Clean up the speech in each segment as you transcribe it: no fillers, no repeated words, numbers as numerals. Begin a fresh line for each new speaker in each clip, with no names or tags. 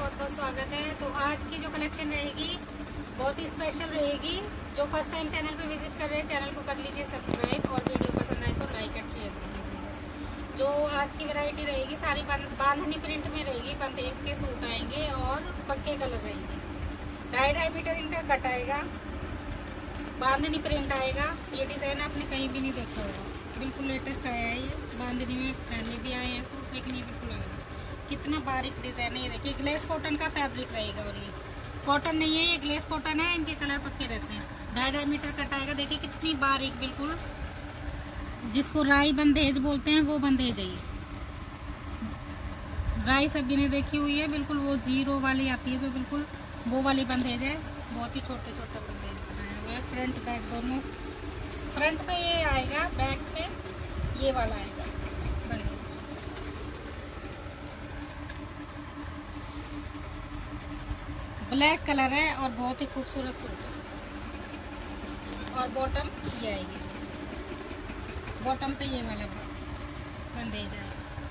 बहुत बहुत स्वागत है। तो आज की जो कलेक्शन रहेगी बहुत ही स्पेशल रहेगी। जो फर्स्ट टाइम चैनल पे विजिट कर रहे हैं चैनल को कर लीजिए सब्सक्राइब और वीडियो पसंद आए तो लाइक और शेयर कर लीजिए। जो आज की वैरायटी रहेगी सारी बांधनी प्रिंट में रहेगी। बंदेज के सूट आएंगे और पक्के कलर रहेंगे। 2.5 मीटर इनका कट आएगा, बांधनी प्रिंट आएगा। ये डिज़ाइन आपने कहीं भी नहीं देखा होगा, बिल्कुल लेटेस्ट आया है। ये बांधनी में पहले भी आए हैं सूट, लेकिन ये बिल्कुल आया कितना बारीक डिज़ाइन है। ये देखिए ग्लेस कॉटन का फैब्रिक रहेगा और ये कॉटन नहीं है, ये ग्लेस कॉटन है। इनके कलर पक्के रहते हैं। 2.5 मीटर कट आएगा। देखिए कितनी बारीक, बिल्कुल जिसको राई बंदेज बोलते हैं वो बंदेज है। ये राई सभी ने देखी हुई है, बिल्कुल वो जीरो वाली आती है जो बिल्कुल वो वाली बंदेज है। बहुत ही छोटे छोटे बंदेज बनाए हुए हैं। फ्रंट बैक दोनों, फ्रंट पे ये आएगा, बैक पे ये वाला आएगा बंदेज। ब्लैक कलर है और बहुत ही खूबसूरत सूट है। और बॉटम ये आएगी, बॉटम पे ये वाला बंदेज आएगा।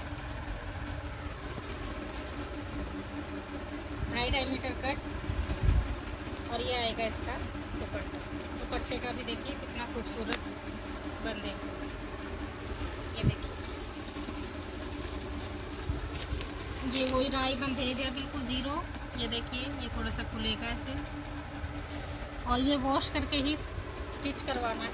2.5 मीटर कट और ये आएगा इसका दुपट्टा। दुपट्टे का भी देखिए कितना खूबसूरत बंदेज। ये देखिए ये वही राई बंदेज है, बिल्कुल जीरो। ये देखिए ये थोड़ा सा खुलेगा ऐसे। और ये वॉश करके ही स्टिच करवाना,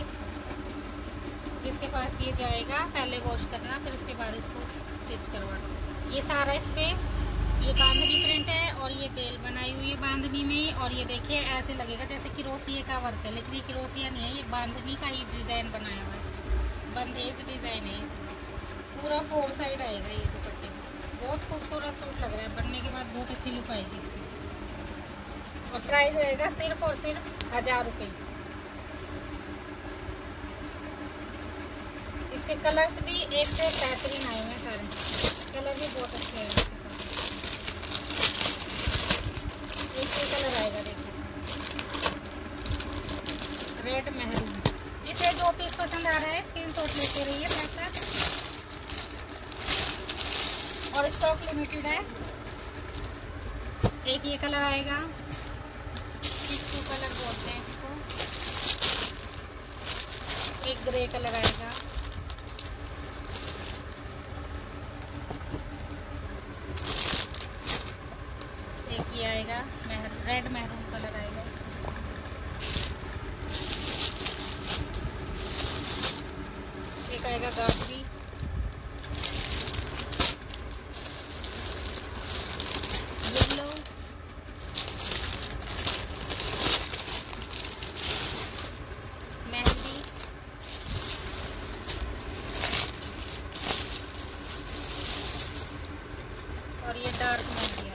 जिसके पास ये जाएगा पहले वॉश करना, फिर उसके बाद इसको स्टिच करवाना। ये सारा इस पे ये बांधनी प्रिंट है और ये बेल बनाई हुई है बांधनी में। और ये देखिए ऐसे लगेगा जैसे क्रोशिया का वर्क है, लेकिन ये क्रोशिया नहीं है, ये बांधनी का ही डिज़ाइन बनाया हुआ है। बंदेज डिज़ाइन है, पूरा 4 साइड आएगा ये दुपट्टे में। बहुत खूबसूरत सूट लग रहा है, बनने के बाद बहुत अच्छी लुक आएगी इसकी। और प्राइस रहेगा सिर्फ और सिर्फ 1000 रुपये। इसके कलर्स भी एक से बेहतरीन आए हुए हैं, सारे कलर भी बहुत अच्छे हैं। एक ही कलर आएगा, देखिए रेड मेहरून। जिसे जो पीस पसंद आ रहा है स्क्रीनशॉट लेते रहिए साथ। और स्टॉक लिमिटेड है। एक ये कलर आएगा, टिश्यू कलर बोलते हैं इसको। एक ग्रे कलर आएगा। एक ये आएगा रेड मेहरून कलर आएगा। एक आएगा गाजरी। येलो, मेहंदी, और ये डार्क मेहंदी है।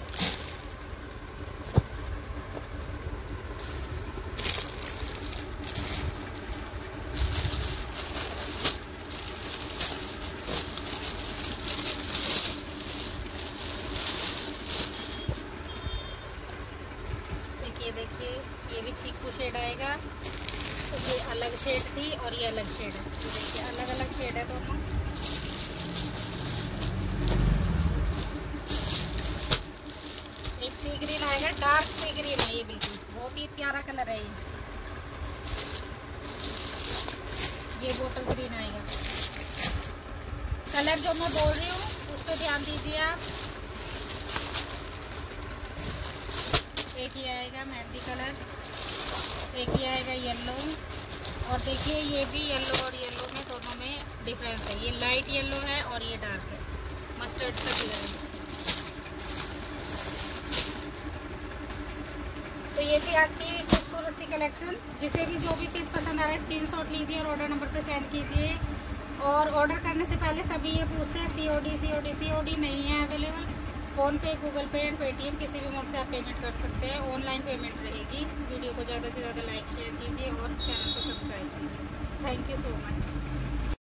देखिए ये भी चीकू शेड आएगा। तो ये अलग शेड थी और ये अलग शेड है। ये देखिए अलग अलग शेड है दोनों। एक सी ग्रीन आएगा, डार्क सी ग्रीन है ये, बिल्कुल बहुत ही प्यारा कलर है ये। ये बोटल ग्रीन आएगा। कलर जो मैं बोल रही हूँ उस पर ध्यान दीजिए आप। एक ही आएगा मेहंदी कलर, एक ही आएगा येलो। और देखिए ये भी येलो और येलो में दोनों में डिफरेंस है। ये लाइट येलो है और ये डार्क है, मस्टर्ड का कलर है। तो ये थी आज की खूबसूरत सी कलेक्शन। जिसे भी जो भी पीस पसंद आ रहा है स्क्रीनशॉट लीजिए और ऑर्डर नंबर पे सेंड कीजिए। और ऑर्डर करने से पहले सभी ये पूछते हैं COD नहीं है available. PhonePe, Google Pay and Paytm किसी भी मोड से आप पेमेंट कर सकते हैं। ऑनलाइन पेमेंट रहेगी। वीडियो को ज़्यादा से ज़्यादा लाइक शेयर कीजिए और चैनल को सब्सक्राइब कीजिए। Thank you so much.